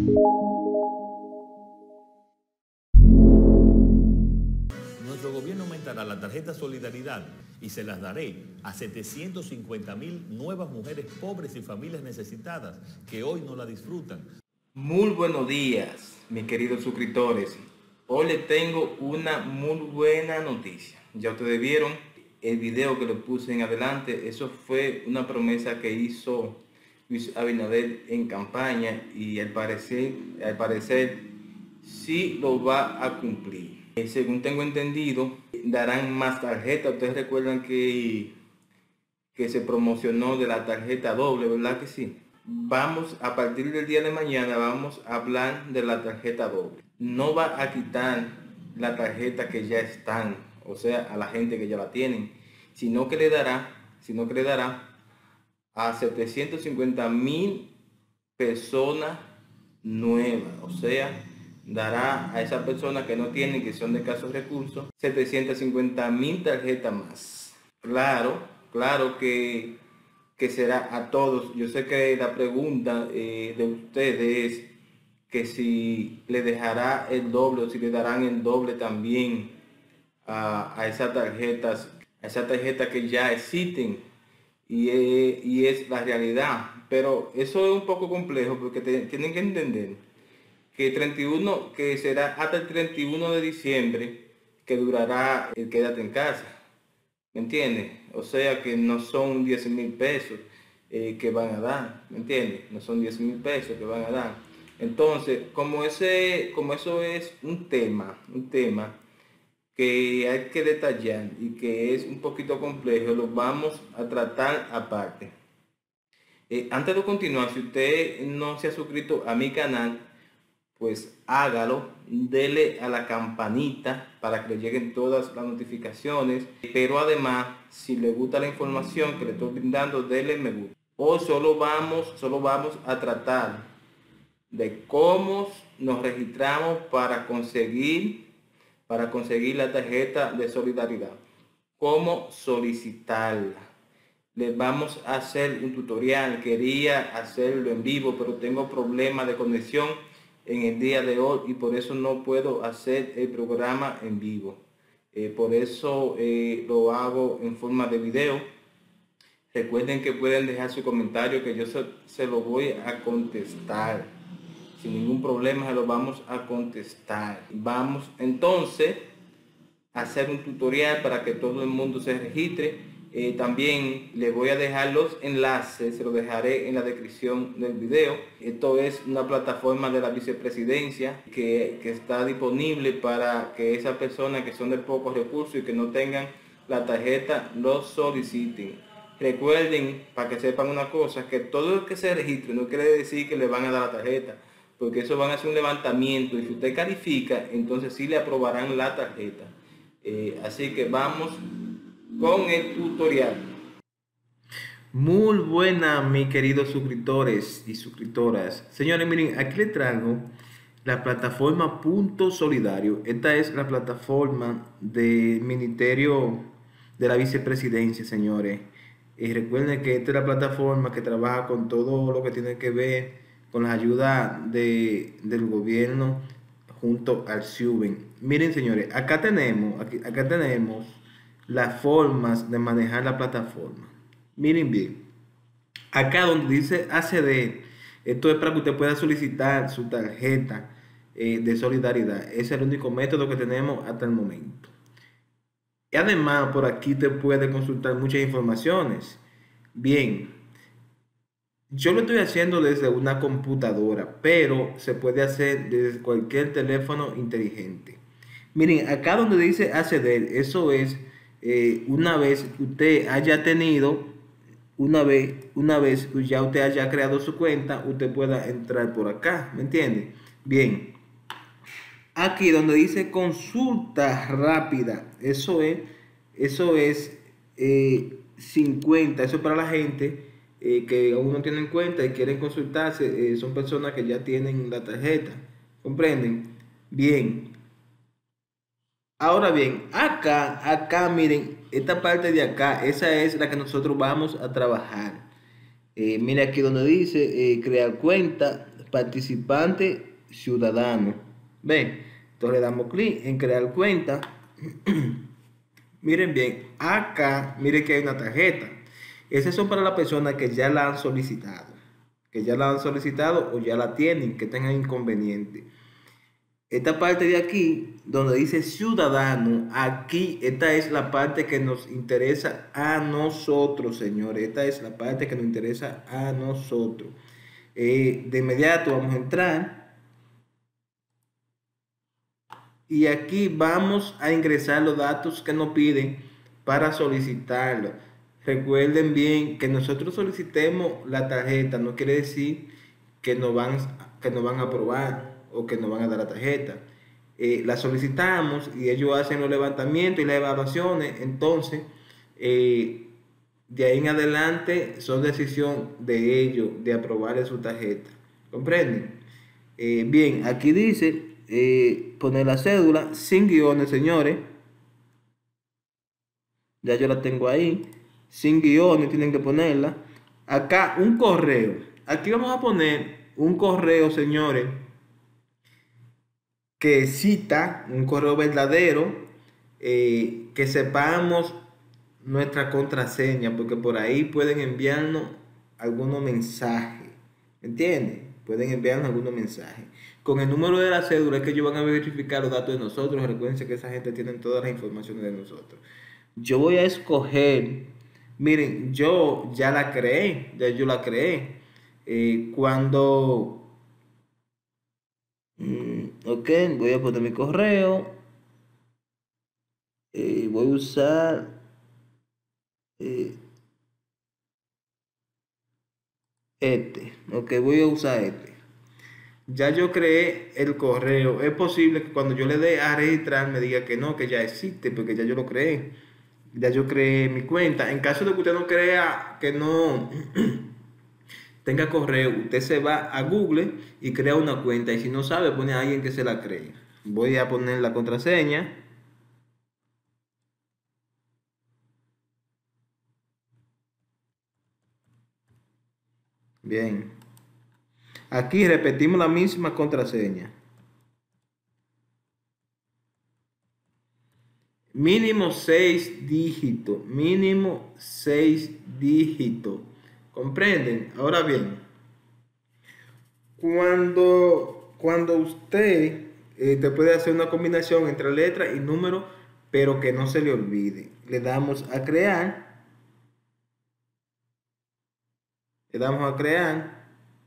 Nuestro gobierno aumentará la tarjeta Solidaridad y se las daré a 750,000 nuevas mujeres pobres y familias necesitadas que hoy no la disfrutan. Muy buenos días, mis queridos suscriptores. Hoy les tengo una muy buena noticia. Ya ustedes vieron el video que le puse en adelante. Eso fue una promesa que hizo Luis Abinader en campaña y al parecer sí lo va a cumplir. Según tengo entendido, darán más tarjetas. Ustedes recuerdan que se promocionó de la tarjeta doble, ¿verdad que sí? A partir del día de mañana vamos a hablar de la tarjeta doble. No va a quitar la tarjeta que ya están, o sea, a la gente que ya la tienen, sino que le dará a 750,000 personas nuevas, o sea, dará a esas personas que no tienen, que son de escasos recursos, 750,000 tarjetas más. Claro que será a todos. Yo sé que la pregunta de ustedes es que si le dejará el doble o si le darán el doble también a esas tarjetas, que ya existen, y es la realidad. Pero eso es un poco complejo porque tienen que entender que será hasta el 31 de diciembre que durará el quédate en casa. ¿Me entiendes? O sea que no son 10,000 pesos que van a dar, ¿me entiendes? No son 10,000 pesos que van a dar. Entonces, como eso es un tema que hay que detallar y que es un poquito complejo, lo vamos a tratar aparte. Antes de continuar, si usted no se ha suscrito a mi canal, pues hágalo, dele a la campanita para que le lleguen todas las notificaciones, pero además, si le gusta la información que le estoy brindando, dele me gusta. Hoy solo vamos a tratar de cómo nos registramos para conseguir la tarjeta de solidaridad, cómo solicitarla. Les vamos a hacer un tutorial. Quería hacerlo en vivo, pero tengo problemas de conexión en el día de hoy y por eso no puedo hacer el programa en vivo. Por eso lo hago en forma de video. Recuerden que pueden dejar su comentario, que yo se lo voy a contestar sin ningún problema. Se lo vamos a contestar. Vamos entonces a hacer un tutorial para que todo el mundo se registre. También les voy a dejar los enlaces, se los dejaré en la descripción del video. Esto es una plataforma de la vicepresidencia que está disponible para que esas personas que son de pocos recursos y que no tengan la tarjeta lo soliciten. Recuerden, para que sepan una cosa, que todo el que se registre no quiere decir que le van a dar la tarjeta, porque eso van a hacer un levantamiento y si usted califica, entonces sí le aprobarán la tarjeta. Así que vamos con el tutorial. Muy buena, mis queridos suscriptores y suscriptoras. Señores, miren, aquí les traigo la plataforma Punto Solidario. Esta es la plataforma del Ministerio de la Vicepresidencia, señores. Y recuerden que esta es la plataforma que trabaja con todo lo que tiene que ver con la ayuda del gobierno junto al SUBEN. Miren, señores, acá tenemos las formas de manejar la plataforma. Miren bien, acá donde dice acceder, esto es para que usted pueda solicitar su tarjeta de solidaridad. Ese es el único método que tenemos hasta el momento. Y además por aquí te puede consultar muchas informaciones. Bien, yo lo estoy haciendo desde una computadora, pero se puede hacer desde cualquier teléfono inteligente. Miren, acá donde dice acceder, eso es una vez que usted haya tenido, una vez que ya usted haya creado su cuenta, usted pueda entrar por acá, ¿me entiende? Bien, aquí donde dice consulta rápida, eso es 50, eso es para la gente que aún no tienen cuenta y quieren consultarse, son personas que ya tienen la tarjeta, ¿comprenden? Bien. Ahora bien, acá miren, esta parte de acá, esa es la que nosotros vamos a trabajar. Mira aquí donde dice crear cuenta, participante, ciudadano. Ven, entonces le damos clic en crear cuenta. Miren bien, acá, miren que hay una tarjeta. Esas son para las personas que ya la han solicitado. Que ya la han solicitado o ya la tienen, que tengan inconveniente. Esta parte de aquí, donde dice ciudadano, aquí, esta es la parte que nos interesa a nosotros, señores. Esta es la parte que nos interesa a nosotros. De inmediato vamos a entrar. Y aquí vamos a ingresar los datos que nos piden para solicitarlo. Recuerden bien que nosotros solicitemos la tarjeta, no quiere decir que nos van a aprobar o que nos van a dar la tarjeta. La solicitamos y ellos hacen los levantamientos y las evaluaciones. Entonces, de ahí en adelante son decisión de ellos de aprobarle su tarjeta. ¿Comprenden? Bien, aquí dice poner la cédula sin guiones, señores. Ya yo la tengo ahí. Sin guiones tienen que ponerla. Acá un correo. Aquí vamos a poner un correo, señores, que cita, un correo verdadero, que sepamos nuestra contraseña, porque por ahí pueden enviarnos algunos mensajes. ¿Me entienden? Pueden enviarnos algunos mensajes. Con el número de la cédula es que ellos van a verificar los datos de nosotros. Recuerden que esa gente tiene todas las informaciones de nosotros. Yo voy a escoger, miren, yo ya la creé, ya yo la creé. Ok, voy a poner mi correo. Voy a usar ok, voy a usar este. Ya yo creé el correo. Es posible que cuando yo le dé a registrar me diga que no, que ya existe, porque ya yo lo creé. Ya yo creé mi cuenta. En caso de que usted no crea, que no tenga correo, usted se va a Google y crea una cuenta. Y si no sabe, pone a alguien que se la cree. Voy a poner la contraseña. Bien. Aquí repetimos la misma contraseña. Mínimo 6 dígitos. Mínimo 6 dígitos. ¿Comprenden? Ahora bien, cuando usted te puede hacer una combinación entre letra y número, pero que no se le olvide, le damos a crear. Le damos a crear.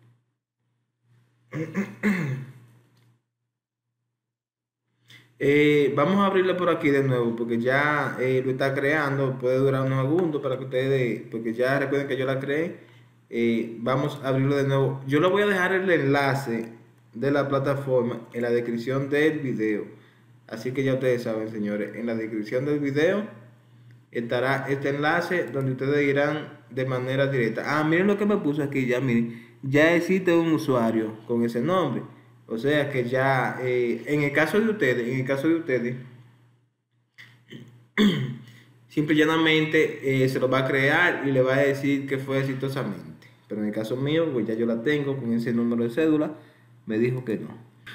Vamos a abrirle por aquí de nuevo porque ya lo está creando. Puede durar unos segundos para que ustedes, porque ya recuerden que yo la creé. Vamos a abrirlo de nuevo. Yo le voy a dejar el enlace de la plataforma en la descripción del video. Así que ya ustedes saben, señores, en la descripción del video estará este enlace donde ustedes irán de manera directa. Miren lo que me puso aquí ya, miren. Ya existe un usuario con ese nombre. O sea que ya, en el caso de ustedes, simple y llanamente se lo va a crear y le va a decir que fue exitosamente. Pero en el caso mío, pues ya yo la tengo con ese número de cédula, me dijo que no.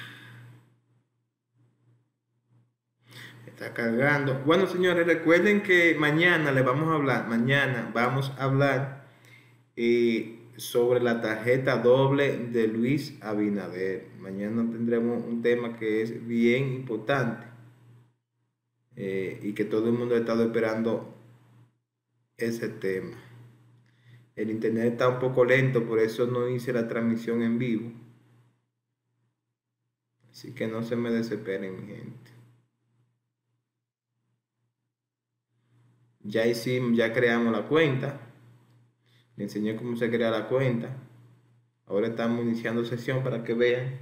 Está cargando. Bueno, señores, recuerden que mañana vamos a hablar sobre la tarjeta doble de Luis Abinader. Mañana tendremos un tema que es bien importante y que todo el mundo ha estado esperando ese tema. El internet está un poco lento, por eso no hice la transmisión en vivo. Así que no se me desesperen, mi gente. Ya creamos la cuenta. Le enseñé cómo se crea la cuenta. Ahora estamos iniciando sesión para que vean.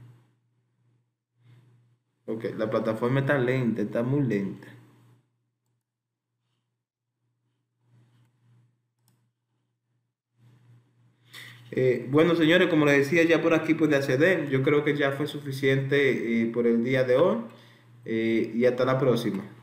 Ok, la plataforma está lenta, está muy lenta. Bueno, señores, como les decía, ya por aquí puede acceder. Yo creo que ya fue suficiente por el día de hoy. Y hasta la próxima.